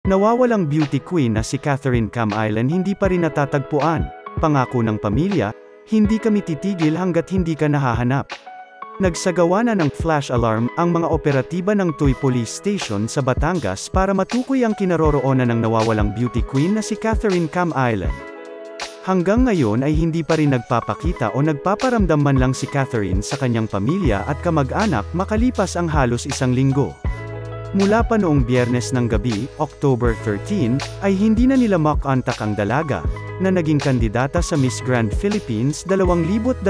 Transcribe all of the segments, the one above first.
Nawawalang beauty queen na si Catherine Cam Island hindi pa rin natatagpuan. Pangako ng pamilya, hindi kami titigil hanggat hindi ka nahahanap. Nagsagawa na ng flash alarm ang mga operatiba ng Tuy Police Station sa Batangas para matukoy ang kinaroroonan ng nawawalang beauty queen na si Catherine Cam Island. Hanggang ngayon ay hindi pa rin nagpapakita o nagpaparamdam man lang si Catherine sa kanyang pamilya at kamag-anak makalipas ang halos isang linggo. Mula pa noong Biyernes ng gabi, October 13, ay hindi na nila makontak ang dalaga, na naging kandidata sa Miss Grand Philippines 2023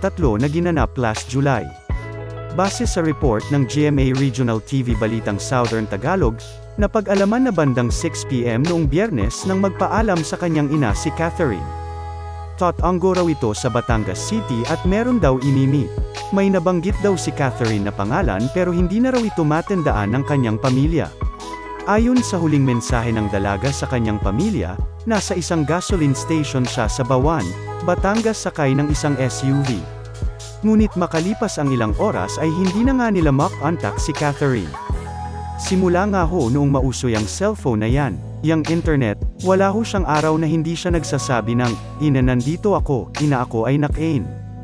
na ginanap last July. Base sa report ng GMA Regional TV Balitang Southern Tagalog, napag-alaman na bandang 6 PM noong Biyernes nang magpaalam sa kanyang ina si Catherine. Tatango raw ito sa Batangas City at meron daw imimit. May nabanggit daw si Catherine na pangalan pero hindi na raw ito matandaan ng kanyang pamilya. Ayon sa huling mensahe ng dalaga sa kanyang pamilya, nasa isang gasoline station siya sa Bawan, Batangas sakay ng isang SUV. Ngunit makalipas ang ilang oras ay hindi na nga nila makontak si Catherine. Simula nga ho noong mausoy ang cellphone na yan, yang internet, wala ho siyang araw na hindi siya nagsasabi ng, "Ina, nandito ako, ina, ako ay nakain."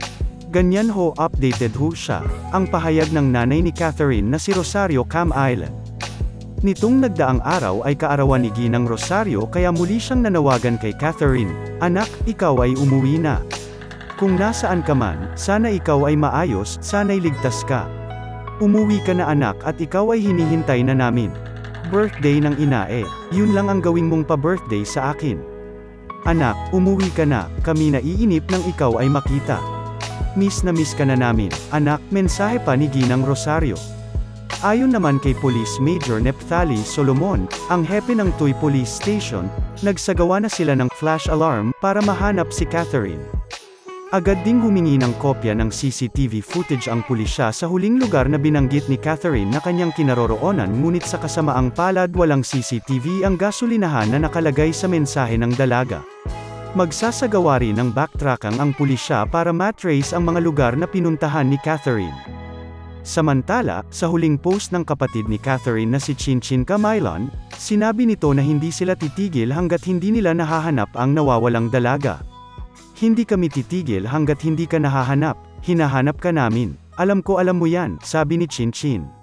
Ganyan ho updated ho siya, ang pahayag ng nanay ni Catherine na si Rosario Cam Island. Nitong nagdaang araw ay kaarawan ni Ginang Rosario kaya muli siyang nanawagan kay Catherine, "Anak, ikaw ay umuwi na. Kung nasaan ka man, sana ikaw ay maayos, sana'y ligtas ka. Umuwi ka na anak at ikaw ay hinihintay na namin. Birthday ng ina yun lang ang gawin mong pa-birthday sa akin. Anak, umuwi ka na, kami naiinip nang ikaw ay makita. Miss na miss ka na namin, anak," mensahe pa ni Ginang Rosario. Ayon naman kay Police Major Nepthali Solomon, ang hepe ng Tuy Police Station, nagsagawa na sila ng flash alarm para mahanap si Catherine. Agad ding humingi ng kopya ng CCTV footage ang pulisya sa huling lugar na binanggit ni Catherine na kanyang kinaroroonan ngunit sa kasamaang palad walang CCTV ang gasolinahan na nakalagay sa mensahe ng dalaga. Magsasagawa rin ng backtracking ang pulisya para matrace ang mga lugar na pinuntahan ni Catherine. Samantala, sa huling post ng kapatid ni Catherine na si Chinchin Camailan, sinabi nito na hindi sila titigil hanggat hindi nila nahahanap ang nawawalang dalaga. "Hindi kami titigil hanggat hindi ka nahahanap, hinahanap ka namin. Alam ko alam mo yan," sabi ni Chinchin.